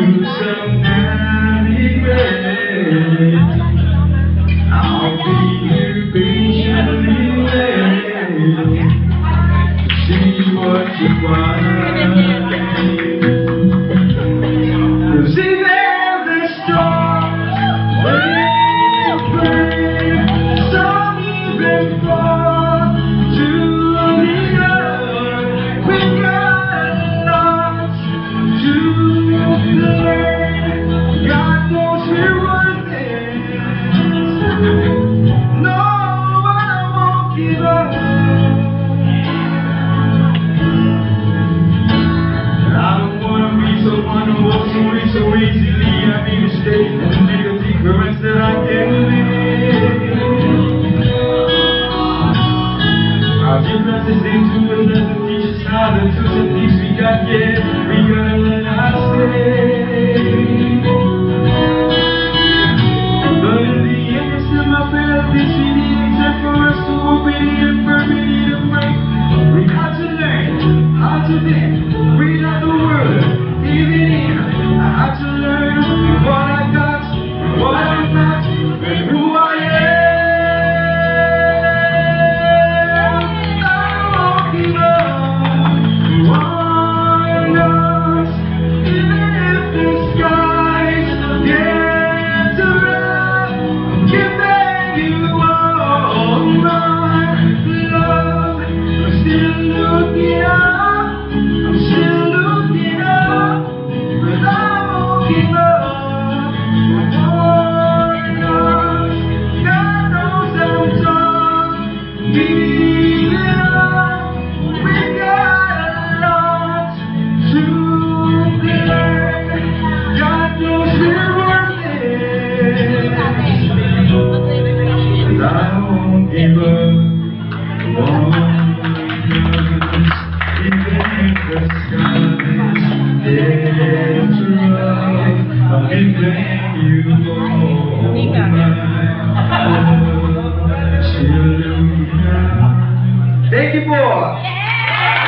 somebody great. I'll be here patiently waiting to see what you find. See, there's a storm waiting for some even fall to the earth. We got lots to learn. God knows we're worth it. No, I won't give up. I don't wanna be someone who walks away so easily. I made mistakes and make a difference that I can live. I'll give us this thing to us, doesn't teach us how to do some things we got yet. We gotta learn how to stay. But in the end, it's still my best. This really except for us to open it and permit it and break. We got to learn how to think. Read out the word, give it in. I had to learn what I got, what I'm not, and who I am. I won't give up on us, even if the skies get too rough. Giving you all my love. I'm still looking up. I'm still looking up, but I won't give up on us. God knows I'm done giving up. We got a lot to learn. God knows we're worth it. And I won't give up on us. Even if the skies get too rough, I'm giving you all my love. Thank you, boy.